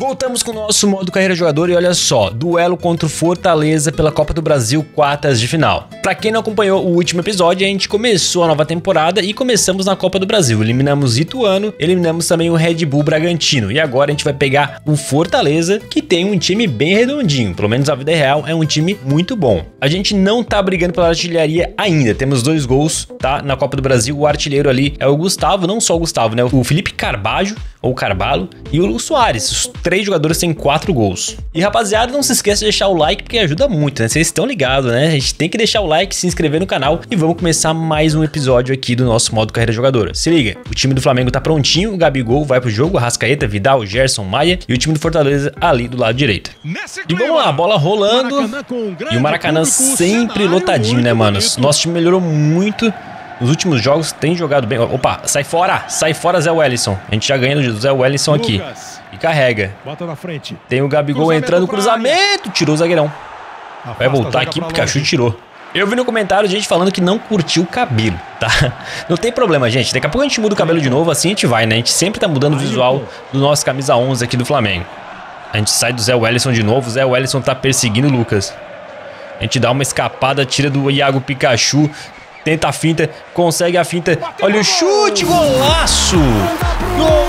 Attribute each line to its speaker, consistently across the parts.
Speaker 1: Voltamos com o nosso modo carreira jogador e olha só, duelo contra o Fortaleza pela Copa do Brasil, quartas de final. Pra quem não acompanhou o último episódio, a gente começou a nova temporada e começamos na Copa do Brasil. Eliminamos Ituano, eliminamos também o Red Bull Bragantino e agora a gente vai pegar o Fortaleza, que tem um time bem redondinho, pelo menos na vida real é um time muito bom. A gente não tá brigando pela artilharia ainda, temos 2 gols, tá? Na Copa do Brasil, o artilheiro ali é o Gustavo, não só o Gustavo, né? O Felipe Carbajo, ou Carvalho, e o Lu Soares. Os 3 jogadores têm 4 gols. E rapaziada, não se esqueça de deixar o like, porque ajuda muito, né? Vocês estão ligados, né? A gente tem que deixar o like, se inscrever no canal e vamos começar mais um episódio aqui do nosso modo carreira jogadora. Se liga, o time do Flamengo tá prontinho, o Gabigol vai pro jogo, Arrascaeta, Vidal, Gerson, Maia e o time do Fortaleza ali do lado direito. E vamos lá, bola rolando e o Maracanã sempre lotadinho, né, mano? Nosso time melhorou muito. Nos últimos jogos tem jogado bem. Opa, sai fora Zé Wellison. A gente já ganha do Zé Wellison aqui. E carrega.
Speaker 2: Bota na frente.
Speaker 1: Tem o Gabigol entrando no cruzamento. Tirou o zagueirão. Vai voltar aqui, o Pikachu tirou. Eu vi no comentário gente falando que não curtiu o cabelo, tá? Não tem problema, gente. Daqui a pouco a gente muda o cabelo de novo, assim a gente vai, né? A gente sempre tá mudando o visual do nosso camisa 11 aqui do Flamengo. A gente sai do Zé Wellison de novo. O Zé Wellison tá perseguindo o Lucas. A gente dá uma escapada, tira do Iago Pikachu. Tenta a finta, consegue a finta. Olha o chute, golaço! Gol!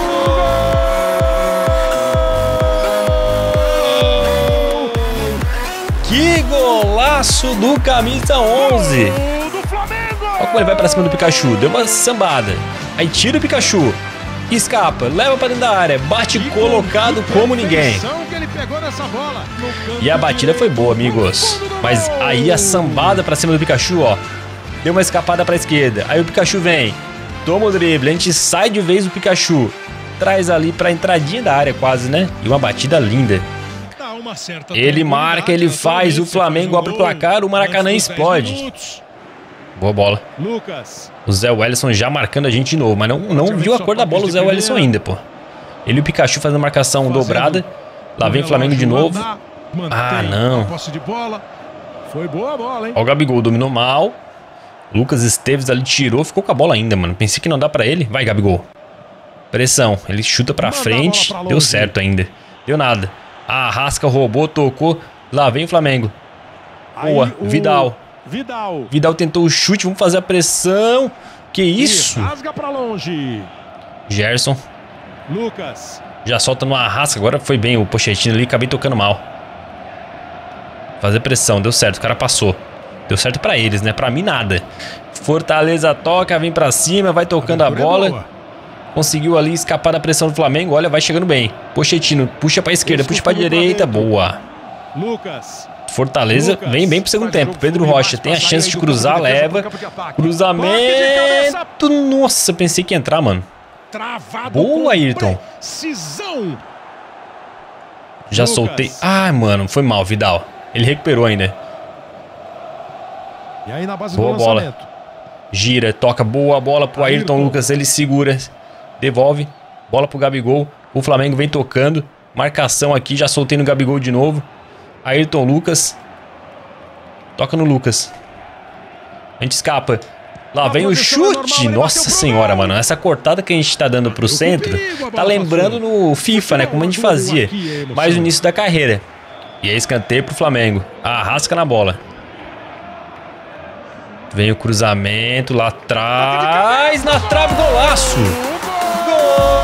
Speaker 1: Que golaço do camisa 11! Olha como ele vai pra cima do Pikachu. Deu uma sambada. Aí tira o Pikachu. Escapa, leva pra dentro da área. Bate colocado como ninguém. E a batida foi boa, amigos. Mas aí a sambada pra cima do Pikachu, ó. Deu uma escapada pra esquerda. Aí o Pikachu vem. Toma o drible. A gente sai de vez do Pikachu. Traz ali pra entradinha da área quase, né? E uma batida linda. Ele marca, ele faz. O Flamengo abre o placar. O Maracanã explode. Boa bola. O Zé Wellison já marcando a gente de novo. Mas não viu a cor da bola o Zé Wellison ainda, pô. Ele e o Pikachu fazendo marcação dobrada. Lá vem o Flamengo de novo. Ah, não.
Speaker 2: Foi boa a bola, hein?
Speaker 1: Ó, o Gabigol dominou mal. Lucas Esteves ali tirou, ficou com a bola ainda, mano. Pensei que não dá pra ele. Vai, Gabigol. Pressão. Ele chuta pra frente. Deu certo ainda. Deu nada. A Arrasca roubou, tocou. Lá vem o Flamengo. Boa. Vidal. Vidal tentou o chute. Vamos fazer a pressão. Que isso?
Speaker 2: Rasga pra longe.
Speaker 1: Gerson.
Speaker 2: Lucas.
Speaker 1: Já solta no Arrasca. Agora foi bem o Pochettino ali. Acabei tocando mal. Fazer pressão. Deu certo. O cara passou. Deu certo pra eles, né? Pra mim, nada. Fortaleza toca, vem pra cima, vai tocando a bola. Conseguiu ali escapar da pressão do Flamengo. Olha, vai chegando bem. Pochettino, puxa pra esquerda, puxa pra direita. Boa. Fortaleza vem bem pro segundo tempo. Pedro Rocha tem a chance de cruzar, leva. Cruzamento. Nossa, pensei que ia entrar, mano. Boa, Ayrton. Já soltei. Ai, mano, foi mal, Vidal. Ele recuperou ainda.
Speaker 2: E aí na base
Speaker 1: boa
Speaker 2: do
Speaker 1: bola. Gira, toca boa bola pro Ayrton Lucas. Ele segura, devolve. Bola pro Gabigol. O Flamengo vem tocando. Marcação aqui, já soltei no Gabigol de novo. Ayrton Lucas. Toca no Lucas. A gente escapa. Lá vem o chute. Nossa senhora, mano. Essa cortada que a gente tá dando pro centro tá lembrando no FIFA, né? Como a gente fazia. Mais no início da carreira. E aí escanteio pro Flamengo. Arrasca na bola. Vem o cruzamento lá atrás, na trave, golaço! Gol!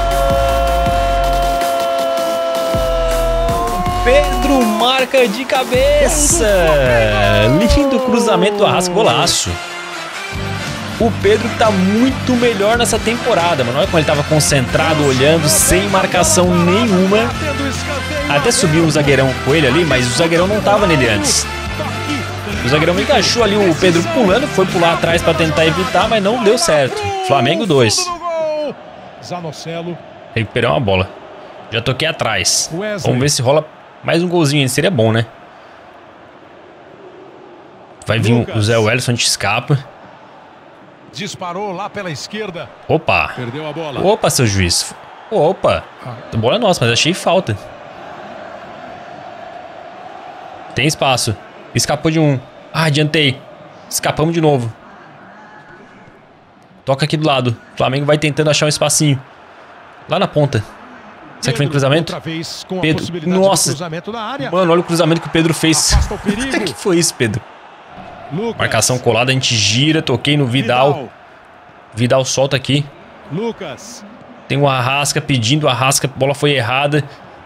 Speaker 1: Pedro marca de cabeça! Lindo cruzamento do Arrasca, golaço! O Pedro tá muito melhor nessa temporada, mano. Olha como ele tava concentrado, olhando, sem marcação nenhuma. Até subiu um zagueirão com ele ali, mas o zagueirão não tava nele antes. O zagueirão me encaixou ali, o Pedro pulando, foi pular atrás para tentar evitar, mas não deu certo. Flamengo 2. Recuperar uma bola. Já toquei atrás. Vamos ver se rola mais um golzinho, seria bom, né? Vai vir o Zé Wellison, a gente escapa.
Speaker 2: Disparou lá pela esquerda.
Speaker 1: Opa.
Speaker 2: Perdeu a bola.
Speaker 1: Opa, seu juiz. Opa. A bola é nossa, mas achei falta. Tem espaço. Escapou de um. Ah, adiantei. Escapamos de novo. Toca aqui do lado. O Flamengo vai tentando achar um espacinho. Lá na ponta. Será que vem cruzamento? Pedro, nossa. Mano, olha o cruzamento que o Pedro fez. O que foi isso, Pedro? Marcação colada, a gente gira, toquei no Vidal. Vidal solta aqui. Tem o Arrasca pedindo, o Arrasca, a bola foi errada.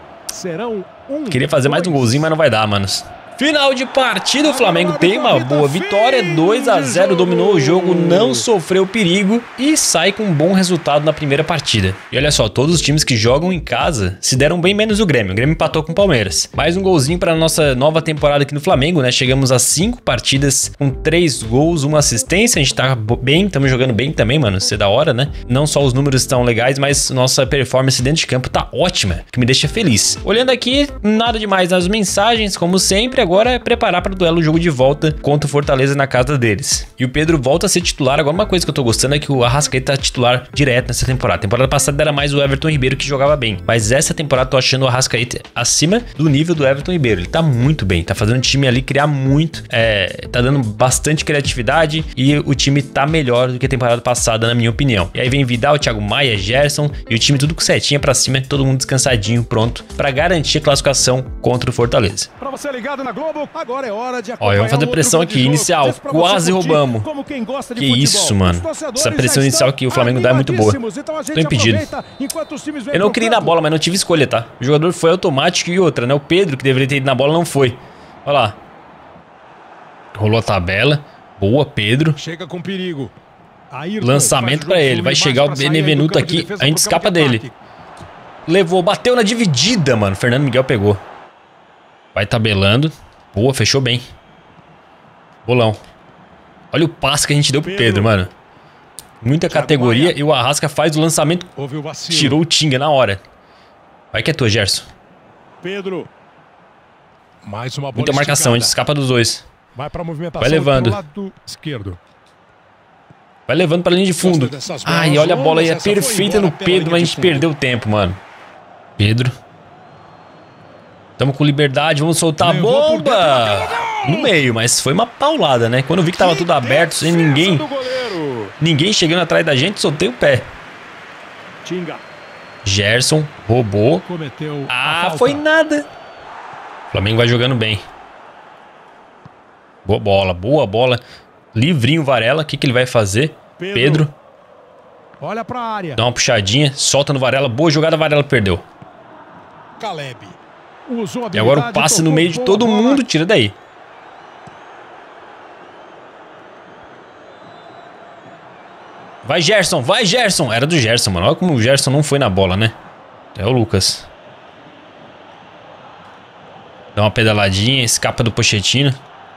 Speaker 1: Queria fazer mais um golzinho, mas não vai dar, manos. Final de partida, o Flamengo tem uma boa vitória, 2-0, dominou o jogo, não sofreu perigo e sai com um bom resultado na primeira partida. E olha só, todos os times que jogam em casa se deram bem menos o Grêmio. O Grêmio empatou com o Palmeiras. Mais um golzinho para a nossa nova temporada aqui no Flamengo, né? Chegamos a 5 partidas com 3 gols, 1 assistência. A gente tá bem, estamos jogando bem também, mano. Isso é da hora, né? Não só os números estão legais, mas nossa performance dentro de campo tá ótima, que me deixa feliz. Olhando aqui, nada demais nas mensagens, como sempre. Agora é preparar para o duelo, o jogo de volta contra o Fortaleza na casa deles. E o Pedro volta a ser titular. Agora uma coisa que eu tô gostando é que o Arrascaeta tá titular direto nessa temporada. A temporada passada era mais o Everton Ribeiro que jogava bem, mas essa temporada eu tô achando o Arrascaeta acima do nível do Everton Ribeiro. Ele tá muito bem, tá fazendo o time ali criar muito, tá dando bastante criatividade e o time tá melhor do que a temporada passada, na minha opinião. E aí vem Vidal, Thiago Maia, Gerson e o time tudo com setinha pra cima, todo mundo descansadinho, pronto pra garantir a classificação contra o Fortaleza.
Speaker 2: Pra você ligado na Globo, agora é hora de
Speaker 1: Ó, vamos fazer pressão aqui, inicial, quase roubamos. Que isso, mano. Essa pressão inicial que o Flamengo dá é muito boa. Tô impedido. Eu não queria ir na bola, mas não tive escolha, tá? O jogador foi automático e outra, né? O Pedro, que deveria ter ido na bola, não foi. Olha lá. Rolou a tabela. Boa, Pedro.
Speaker 2: Chega com perigo.
Speaker 1: Lançamento pra ele. Vai chegar o Benevenuto aqui. A gente escapa dele. Levou, bateu na dividida, mano. Fernando Miguel pegou. Vai tabelando. Boa, fechou bem. Bolão. Olha o passe que a gente deu pro Pedro, mano. Muita categoria e o Arrasca faz o lançamento. Tirou o Tinga na hora. Vai que é tua, Gerson.
Speaker 2: Pedro. Mais uma bola.
Speaker 1: Muita marcação, a gente escapa dos dois.
Speaker 2: Vai
Speaker 1: levando.
Speaker 2: Lado esquerdo.
Speaker 1: Vai levando pra linha de fundo. Ai, olha a bola aí, é perfeita no Pedro, mas a gente perdeu o tempo, mano. Pedro. Tamo com liberdade, vamos soltar a bomba! No meio, mas foi uma paulada, né? Quando eu vi que tava tudo aberto, sem ninguém chegando atrás da gente, soltei o pé. Gerson, roubou. Ah, foi nada. O Flamengo vai jogando bem. Boa bola, boa bola. Livrinho Varela, o que ele vai fazer? Pedro.
Speaker 2: Olha pra área.
Speaker 1: Dá uma puxadinha, solta no Varela. Boa jogada, Varela perdeu.
Speaker 2: Caleb.
Speaker 1: E agora o passe no meio de todo mundo, tira daí. Vai, Gerson, vai, Gerson. Era do Gerson, mano. Olha como o Gerson não foi na bola, né? É o Lucas. Dá uma pedaladinha, escapa do Pochettino.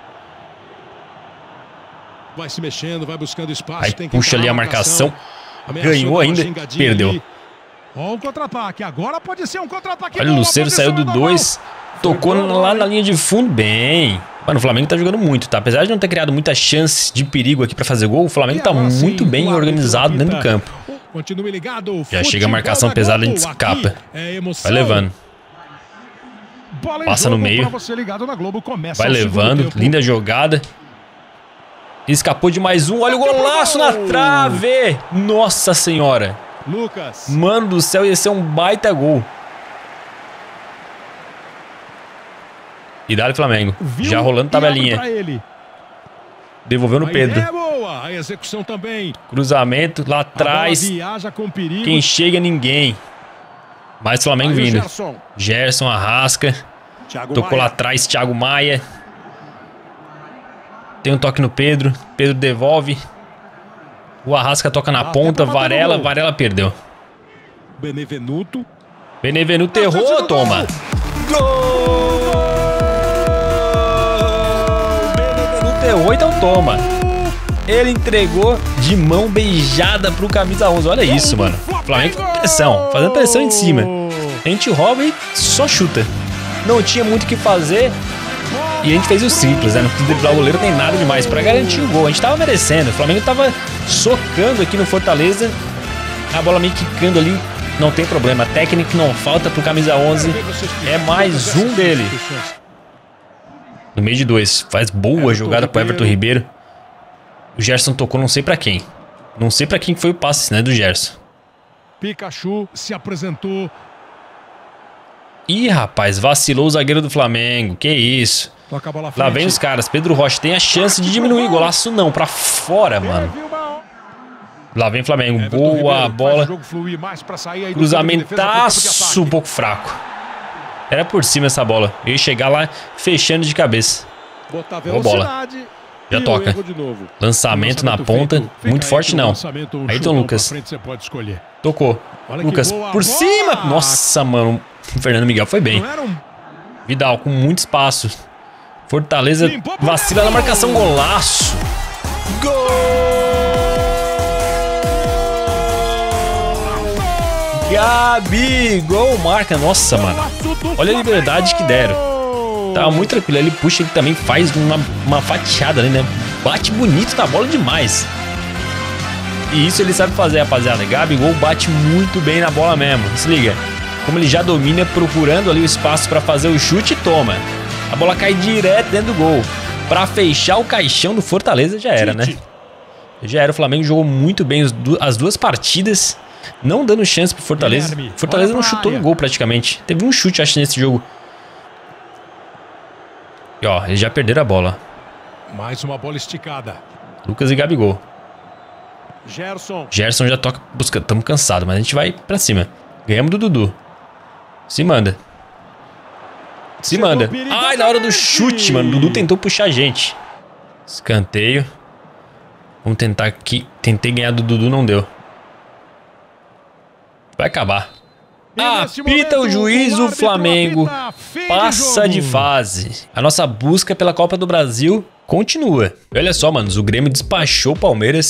Speaker 2: Vai se mexendo, vai buscando espaço.
Speaker 1: Aí puxa ali a marcação. Ganhou ainda, perdeu.
Speaker 2: Ó, um contra-ataque, agora pode ser um contra-ataque.
Speaker 1: Olha, o Lucero saiu do 2, tocou lá na linha de fundo, bem. Mano, o Flamengo tá jogando muito, tá? Apesar de não ter criado muita chance de perigo aqui pra fazer gol, o Flamengo tá muito bem organizado dentro do campo.
Speaker 2: Continue ligado.
Speaker 1: Já chega a marcação pesada, a gente escapa. Vai levando. Passa no meio. Vai levando, linda jogada. Escapou de mais um, olha o golaço na trave. Nossa senhora.
Speaker 2: Lucas.
Speaker 1: Mano do céu, ia ser um baita gol. E dá-lhe Flamengo. Já rolando tabelinha. Devolveu no Pedro.
Speaker 2: A execução também.
Speaker 1: Cruzamento lá atrás. Quem chega, ninguém. Mais Flamengo vindo. Gerson, Arrasca. Tocou lá atrás, Thiago Maia. Tem um toque no Pedro. Pedro devolve. O Arrasca toca na ponta. Varela perdeu.
Speaker 2: Benevenuto
Speaker 1: errou, toma. Gol! Benevenuto errou, então toma. Ele entregou de mão beijada pro camisa 11. Olha isso, mano. Flamengo fazendo pressão. Fazendo pressão em cima. A gente rouba e só chuta. Não tinha muito o que fazer. E a gente fez o simples, né? Não precisa driblar o goleiro, nem nada demais pra garantir o gol. A gente tava merecendo. O Flamengo tava socando aqui no Fortaleza. A bola meio quicando ali. Não tem problema. Técnica não falta pro camisa 11. É mais um dele. No meio de 2. Faz boa jogada pro Everton Ribeiro. O Gerson tocou não sei pra quem. Não sei pra quem foi o passe, né? Do Gerson.
Speaker 2: Pikachu se apresentou.
Speaker 1: Ih, rapaz, vacilou o zagueiro do Flamengo. Que isso. Lá vem os caras. Pedro Rocha tem a chance de diminuir. Golaço não, pra fora, mano. Lá vem o Flamengo. Boa bola. Cruzamentaço um pouco fraco. Era por cima essa bola. Eu ia chegar lá fechando de cabeça. Boa bola. Já toca. Lançamento na ponta. Muito forte não. Ayrton Lucas. Tocou. Lucas por cima. Nossa, mano. O Fernando Miguel foi bem. Vidal com muito espaço. Fortaleza vacila na marcação. Golaço. Gol! Gabigol marca. Nossa, mano. Olha a liberdade que deram. Tava muito tranquilo. Ele puxa, ele também faz uma fatiada ali, né? Bate bonito na bola demais. E isso ele sabe fazer, rapaziada. Gabigol bate muito bem na bola mesmo. Se liga. Como ele já domina, procurando ali o espaço pra fazer o chute, toma. A bola cai direto dentro do gol. Pra fechar o caixão do Fortaleza já era, né? Já era. O Flamengo jogou muito bem as duas partidas. Não dando chance pro Fortaleza. Fortaleza não chutou no gol praticamente. Teve um chute, acho, nesse jogo. E ó, eles já perderam a bola.
Speaker 2: Mais uma bola esticada.
Speaker 1: Lucas e Gabigol.
Speaker 2: Gerson
Speaker 1: já toca buscando. Tamo cansado, mas a gente vai pra cima. Ganhamos do Dudu. Se manda. Se manda. Ai, na hora do chute, mano. O Dudu tentou puxar a gente. Escanteio. Vamos tentar aqui. Tentei ganhar do Dudu, não deu. Vai acabar. Apita o juiz, o Flamengo passa de fase. A nossa busca pela Copa do Brasil continua. E olha só, manos, o Grêmio despachou o Palmeiras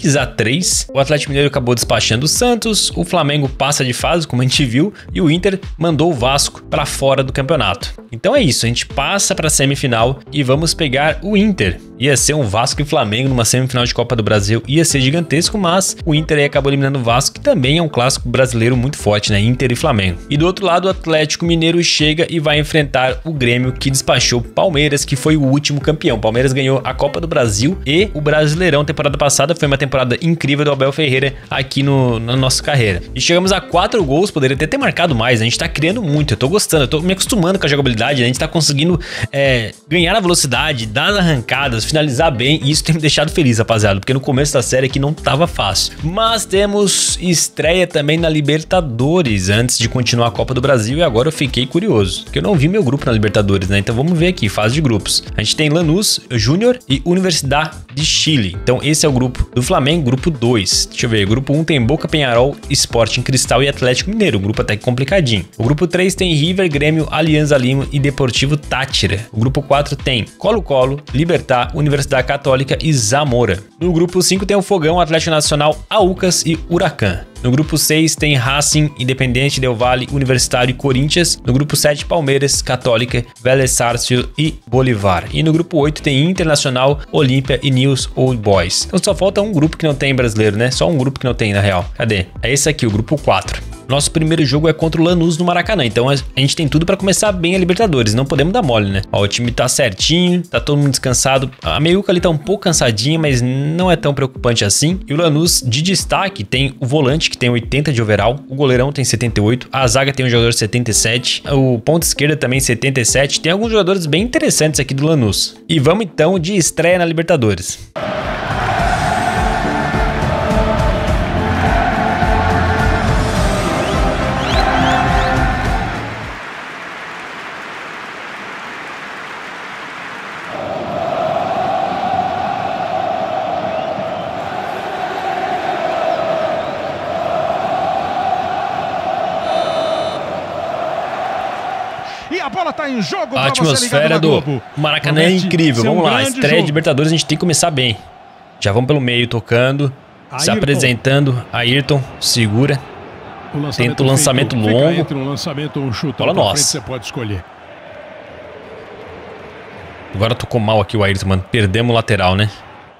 Speaker 1: 6-3. O Atlético Mineiro acabou despachando o Santos. O Flamengo passa de fase, como a gente viu. E o Inter mandou o Vasco para fora do campeonato. Então é isso, a gente passa para a semifinal e vamos pegar o Inter. Ia ser um Vasco e Flamengo numa semifinal de Copa do Brasil. Ia ser gigantesco, mas o Inter aí acabou eliminando o Vasco, que também é um clássico brasileiro muito forte, né? Inter e Flamengo. E do outro lado, o Atlético Mineiro chega e vai enfrentar o Grêmio, que despachou o Palmeiras, que foi o último campeão. O Palmeiras ganhou a Copa do Brasil e o Brasileirão temporada passada. Foi uma temporada incrível do Abel Ferreira aqui na nossa carreira. E chegamos a 4 gols, poderia até ter marcado mais. A gente tá criando muito, eu tô gostando, eu tô me acostumando com a jogabilidade. A gente tá conseguindo ganhar na velocidade, dar arrancadas, finalizar bem. E isso tem me deixado feliz, rapaziada, porque no começo da série aqui não tava fácil. Mas temos estreia também na Libertadores antes de continuar a Copa do Brasil. E agora eu fiquei curioso, porque eu não vi meu grupo na Libertadores, né? Então vamos ver aqui, fase de grupos. A gente tem Lanús, Júnior e Universidade de Chile. Então esse é o grupo do Flamengo, grupo 2. Deixa eu ver, grupo 1 tem Boca, Peñarol, Sporting Cristal e Atlético Mineiro. O grupo até que complicadinho. O grupo 3 tem River, Grêmio, Alianza Lima e Deportivo Táchira. O grupo 4 tem Colo-Colo, Libertad, Universidade Católica e Zamora. No grupo 5 tem o Fogão, Atlético Nacional, Aucas e Huracan. No grupo 6 tem Racing, Independente Del Valle, Universitário e Corinthians. No grupo 7, Palmeiras, Católica, Vélez Sarsfield e Bolívar. E no grupo 8 tem Internacional, Olímpia e News Old Boys. Então só falta um grupo que não tem brasileiro, né? Só um grupo que não tem, na real. Cadê? É esse aqui, o grupo 4. Nosso primeiro jogo é contra o Lanús no Maracanã, então a gente tem tudo pra começar bem a Libertadores, não podemos dar mole, né? Ó, o time tá certinho, tá todo mundo descansado, a meiuca ali tá um pouco cansadinha, mas não é tão preocupante assim. E o Lanús, de destaque, tem o volante que tem 80 de overall, o goleirão tem 78, a zaga tem um jogador 77, o ponta esquerda também 77, tem alguns jogadores bem interessantes aqui do Lanús. E vamos então de estreia na Libertadores. A atmosfera do Maracanã é incrível. Vamos lá, estreia de Libertadores, a gente tem que começar bem. Já vamos pelo meio tocando, se apresentando. Ayrton segura. Tenta o lançamento longo. Bola nossa. Agora tocou mal aqui o Ayrton, mano. Perdemos o lateral, né?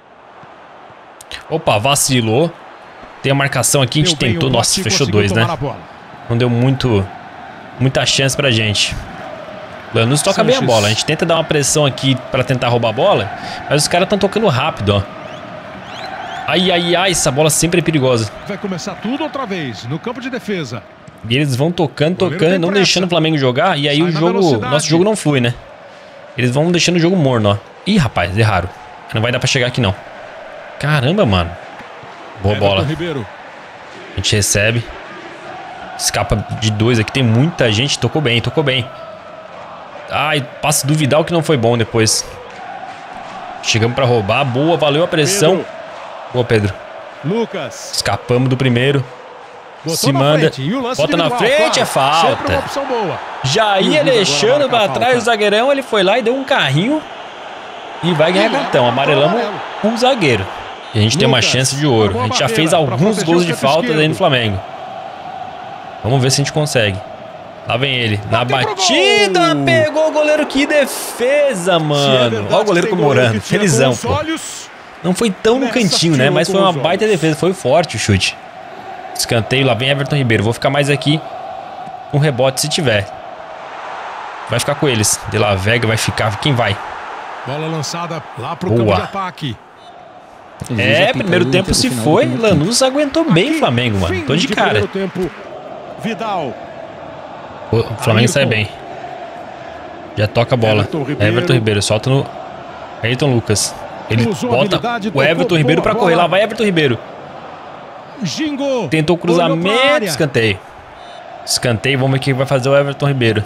Speaker 1: Opa, vacilou. Tem a marcação aqui, a gente tentou. Nossa, fechou 2, né? Não deu muita chance pra gente. Lanús toca bem a bola. A gente tenta dar uma pressão aqui pra tentar roubar a bola, mas os caras estão tocando rápido, ó. Ai, ai, ai, essa bola sempre é perigosa.
Speaker 2: Vai começar tudo outra vez no campo de defesa.
Speaker 1: E eles vão tocando, não deixando o Flamengo jogar. E aí o jogo, nosso jogo não flui, né? Eles vão deixando o jogo morno, ó. Ih, rapaz, erraram. Não vai dar pra chegar aqui, não. Caramba, mano. Boa bola. A gente recebe. Escapa de 2 aqui, tem muita gente. Tocou bem, tocou bem. Ai, passe do Vidal que não foi bom depois. Chegamos pra roubar. Boa, valeu a pressão. Boa, Pedro.
Speaker 3: Lucas.
Speaker 1: Escapamos do primeiro. Se manda. Bota na frente, é falta. Já ia deixando pra trás o zagueirão. Ele foi lá e deu um carrinho. E vai ganhar cartão. Amarelamos o zagueiro. E a gente tem uma chance de ouro. A gente já fez alguns gols de falta aí no Flamengo. Vamos ver se a gente consegue. Lá vem ele. Na batida, pegou o goleiro. Que defesa, mano. Olha o goleiro comemorando. Felizão, pô. Não foi tão no cantinho, né? Mas foi uma baita defesa. Foi forte o chute. Escanteio. Lá vem Everton Ribeiro. Vou ficar mais aqui com rebote se tiver. Vai ficar com eles. De La Vega vai ficar. Quem vai?
Speaker 2: Bola lançada lá pro campo de ataque.
Speaker 1: É, primeiro tempo se foi. Lanús aguentou bem o Flamengo, mano. Tô de cara.
Speaker 3: Vidal.
Speaker 1: O Flamengo sai bem. Já toca a bola. Everton Ribeiro. Solta no Ayrton Lucas. Ele bota o Everton Ribeiro pra correr. Lá vai Everton Ribeiro. Tentou cruzamento. Escanteio. Escanteio. Vamos ver o que vai fazer o Everton Ribeiro.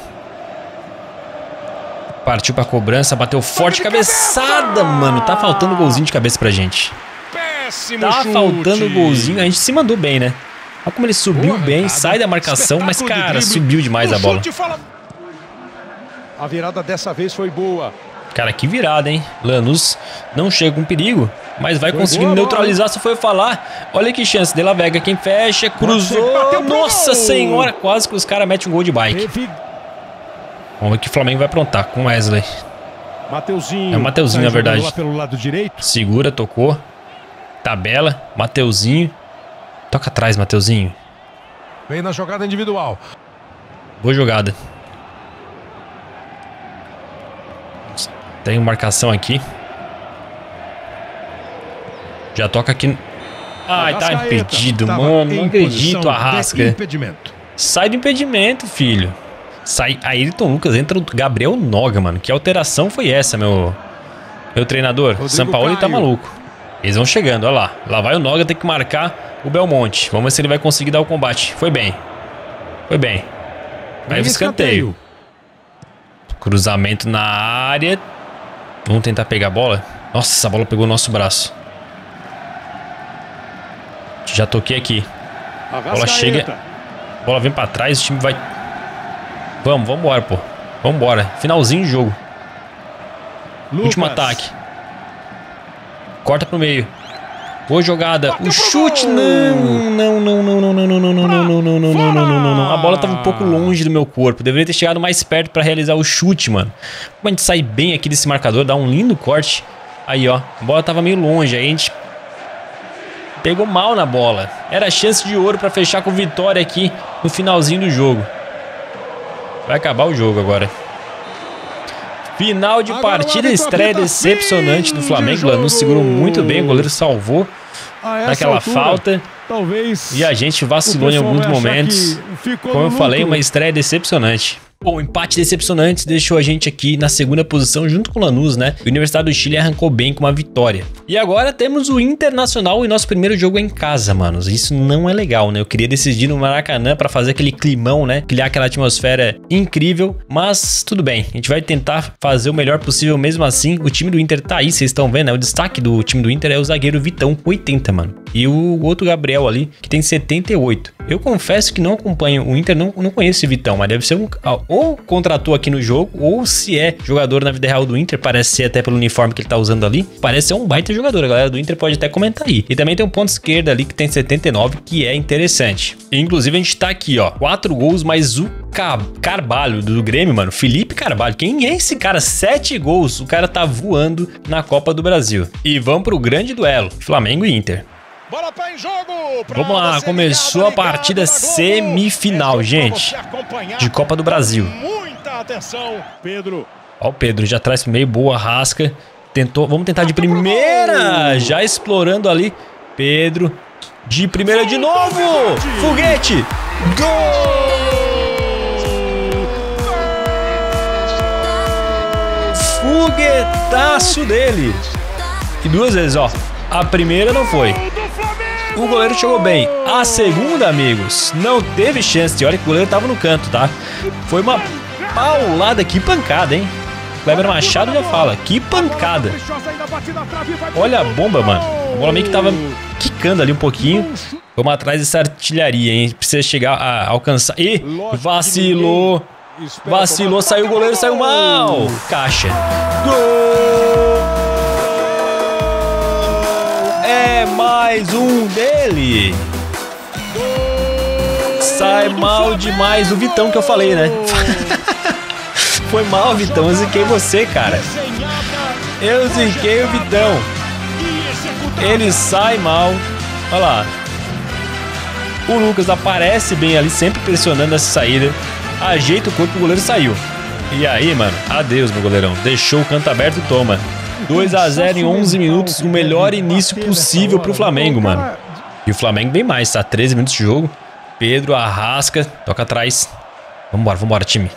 Speaker 1: Partiu pra cobrança. Bateu forte. Cabeçada, mano. Tá faltando golzinho de cabeça pra gente. Tá faltando golzinho. A gente se mandou bem, né? Olha como ele subiu bem, sai da marcação, mas, cara, subiu demais a bola.
Speaker 3: A virada dessa vez foi boa.
Speaker 1: Cara, que virada, hein? Lanús não chega com perigo, mas vai conseguindo neutralizar, se foi falar. Olha que chance, De La Vega, quem fecha, cruzou. Nossa senhora, quase que os caras metem um gol de bike. Vamos ver que o Flamengo vai aprontar com o Wesley. É o Mateuzinho, na verdade. Segura, tocou. Tabela, Mateuzinho. Toca atrás, Mateuzinho.
Speaker 2: Vem na jogada individual.
Speaker 1: Boa jogada. Tem marcação aqui. Já toca aqui. Ai, tá impedido, mano. Não acredito, Arrasca. Sai do impedimento, filho. Sai. Ayrton Lucas, entra o Gabriel Noga, mano. Que alteração foi essa, meu treinador? Sampaoli tá maluco. Eles vão chegando, olha lá. Lá vai o Noga, tem que marcar o Belmonte. Vamos ver se ele vai conseguir dar o combate. Foi bem. Foi bem. Vai o escanteio. Cruzamento na área. Vamos tentar pegar a bola. Nossa, essa bola pegou o nosso braço. Já toquei aqui. A bola chega. A bola vem pra trás. O time vai... Vamos embora, pô. Vamos embora. Finalzinho do jogo. Último ataque. Corta pro meio. Boa jogada. O chute. Não. A bola tava um pouco longe do meu corpo. Deveria ter chegado mais perto pra realizar o chute, mano. Como a gente sai bem aqui desse marcador, dá um lindo corte. Aí, ó. A bola tava meio longe. Aí a gente pegou mal na bola. Era chance de ouro pra fechar com vitória aqui no finalzinho do jogo. Vai acabar o jogo agora. Final de partida, estreia decepcionante do Flamengo. Lanús segurou muito bem, o goleiro salvou naquela falta. E a gente vacilou em alguns momentos. Como eu falei, uma estreia decepcionante. Bom, o empate decepcionante deixou a gente aqui na segunda posição junto com o Lanús, né? O Universidade do Chile arrancou bem com uma vitória. E agora temos o Internacional e nosso primeiro jogo é em casa, manos. Isso não é legal, né? Eu queria decidir no Maracanã pra fazer aquele climão, né? Criar aquela atmosfera incrível, mas tudo bem. A gente vai tentar fazer o melhor possível mesmo assim. O time do Inter tá aí, vocês estão vendo, né? O destaque do time do Inter é o zagueiro Vitão, com 80, mano. E o outro Gabriel ali, que tem 78. Eu confesso que não acompanho o Inter, não conheço esse Vitão, mas deve ser um... Ou contratou aqui no jogo, ou se é jogador na vida real do Inter, parece ser até pelo uniforme que ele tá usando ali, parece ser um baita jogador, a galera do Inter pode até comentar aí. E também tem um ponto esquerdo ali que tem 79, que é interessante. E, inclusive a gente tá aqui, ó, 4 gols, mais o Carvalho do Grêmio, mano, Felipe Carvalho, quem é esse cara? 7 gols, o cara tá voando na Copa do Brasil. E vamos pro grande duelo, Flamengo e Inter.
Speaker 3: Bola tá em jogo.
Speaker 1: Vamos lá, começou a partida semifinal, gente, de Copa do Brasil.
Speaker 3: Muita atenção, Pedro.
Speaker 1: Ó, o Pedro já traz meio boa, rasca. Tentou, vamos tentar de primeira, já explorando ali. Pedro de primeira de novo. Foguete. Gol! Foguetaço dele. E duas vezes, ó. A primeira não foi. O goleiro chegou bem. A segunda, amigos, não teve chance. Olha que o goleiro tava no canto, tá? Foi uma paulada. Que pancada, hein? Kleber Machado já fala. Que pancada. Olha a bomba, mano. A bola meio que tava quicando ali um pouquinho. Vamos atrás dessa artilharia, hein? Precisa chegar a alcançar. Ih, vacilou. Vacilou, saiu o goleiro, saiu mal. Caixa. Gol! É mais um dele. Sai mal demais o Vitão que eu falei, né? Foi mal, Vitão. Eu ziquei você, cara. Eu ziquei o Vitão. Ele sai mal. Olha lá. O Lucas aparece bem ali, sempre pressionando essa saída. Ajeita o corpo, o goleiro saiu. E aí, mano, adeus, meu goleirão. Deixou o canto aberto e toma. 2-0 em 11 minutos, o melhor início possível pro Flamengo, mano. E o Flamengo vem mais, tá? 13 minutos de jogo. Pedro, Arrasca, toca atrás. Vambora, vambora, time.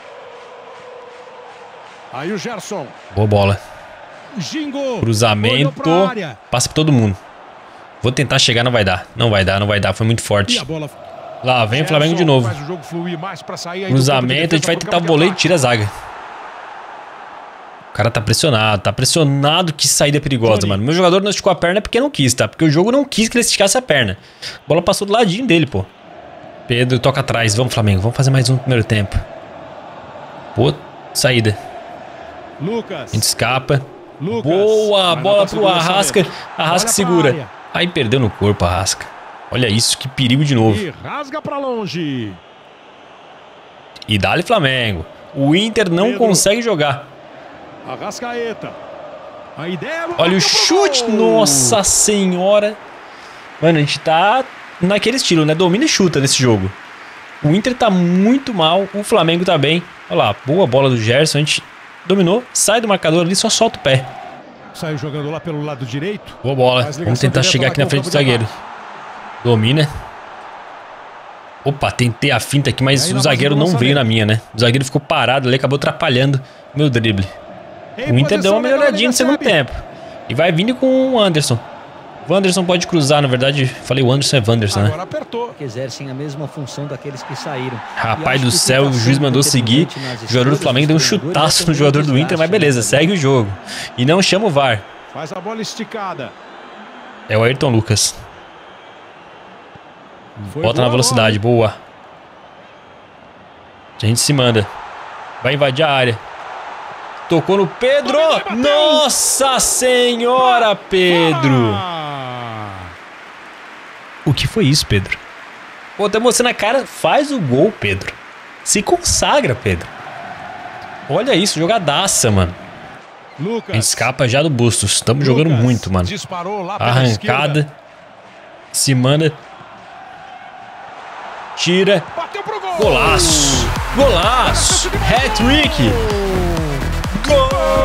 Speaker 3: Aí o Gerson.
Speaker 1: Boa bola. Cruzamento. Passa pra todo mundo. Vou tentar chegar, não vai dar. Não vai dar, não vai dar. Foi muito forte. Lá vem o Flamengo de novo. Cruzamento, a gente vai tentar o voleio e tira a zaga. O cara tá pressionado, que saída perigosa, mano. Meu jogador não esticou a perna porque não quis, tá? Porque o jogo não quis que ele esticasse a perna. A bola passou do ladinho dele, pô. Pedro toca atrás, vamos Flamengo, vamos fazer mais um no primeiro tempo. Pô, saída. A gente escapa. Boa, bola pro Arrasca. Arrasca segura. Aí perdeu no corpo, Arrasca. Olha isso, que perigo de novo.
Speaker 3: E rasga pra longe.
Speaker 1: E dá-lhe Flamengo. O Inter não consegue jogar.
Speaker 3: Arrascaeta. A ideia.
Speaker 1: Olha o chute. Nossa senhora. Mano, a gente tá naquele estilo, né? Domina e chuta nesse jogo. O Inter tá muito mal. O Flamengo tá bem. Olha lá, boa bola do Gerson. A gente dominou. Sai do marcador ali, só solta o pé.
Speaker 3: Saiu jogando lá pelo lado direito.
Speaker 1: Boa bola. Vamos tentar chegar aqui na frente do zagueiro. Domina. Opa, tentei a finta aqui, mas o zagueiro não veio na minha, né? O zagueiro ficou parado ali, acabou atrapalhando meu drible. O Inter deu uma melhoradinha no segundo tempo. E vai vindo com o Anderson. O Anderson pode cruzar, na verdade. Falei o Anderson é Wanderson, né?
Speaker 4: Que exercem a mesma função daqueles que saíram.
Speaker 1: Rapaz do céu, o juiz mandou seguir. O jogador do Flamengo deu um chutaço no jogador do Inter, mas beleza, segue o jogo. E não chama o VAR.
Speaker 3: Faz a bola esticada.
Speaker 1: É o Ayrton Lucas. Bota na velocidade, boa. A gente se manda. Vai invadir a área. Tocou no Pedro. Nossa senhora, Pedro. O que foi isso, Pedro? Pô, tá você na cara. Faz o gol, Pedro. Se consagra, Pedro. Olha isso, jogadaça, mano. A gente escapa já do Bustos. Estamos jogando muito, mano. Arrancada. Se manda. Tira. Golaço. Golaço. Hat-trick. Gol.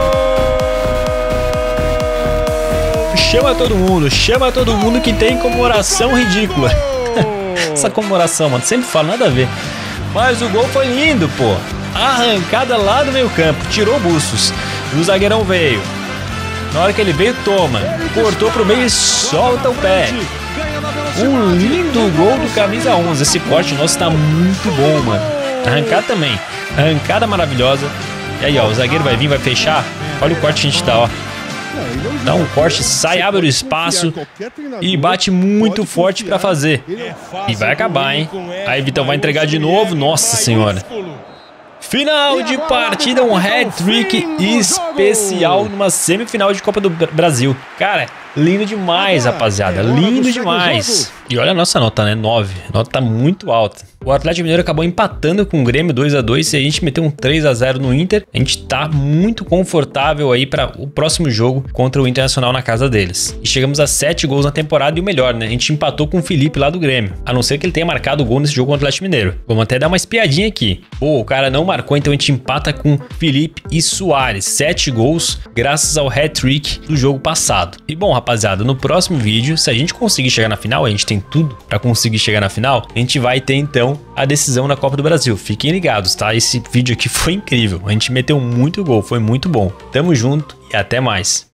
Speaker 1: Chama todo mundo que tem comemoração ridícula. Essa comemoração, mano, sempre falo, nada a ver. Mas o gol foi lindo, pô. Arrancada lá do meio campo, tirou o Bustos. O zagueirão veio. Na hora que ele veio, toma. Cortou pro meio e solta o pé. Um lindo gol do camisa 11. Esse corte nosso tá muito bom, mano. Arrancada também. Arrancada maravilhosa. E aí, ó, o zagueiro vai vir, vai fechar. Olha o corte que a gente dá, ó. Dá um corte, sai, abre o espaço e bate muito forte pra fazer. E vai acabar, hein? Aí Vitão vai entregar de novo. Nossa senhora. Final de partida, um hat-trick especial numa semifinal de Copa do Brasil. Cara, lindo demais, rapaziada. Lindo demais. E olha a nossa nota, né? 9. A nota tá muito alta. O Atlético Mineiro acabou empatando com o Grêmio 2-2 e a gente meteu um 3-0 no Inter. A gente tá muito confortável aí para o próximo jogo contra o Internacional na casa deles. E chegamos a 7 gols na temporada e o melhor, né? A gente empatou com o Felipe lá do Grêmio. A não ser que ele tenha marcado o gol nesse jogo contra o Atlético Mineiro. Vamos até dar uma espiadinha aqui. Pô, o cara não marcou, então a gente empata com Felipe e Soares. 7 gols graças ao hat-trick do jogo passado. E bom, rapaziada, no próximo vídeo, se a gente conseguir chegar na final, a gente tem tudo para conseguir chegar na final, a gente vai ter então a decisão na Copa do Brasil. Fiquem ligados, tá? Esse vídeo aqui foi incrível. A gente meteu muito gol, foi muito bom. Tamo junto e até mais.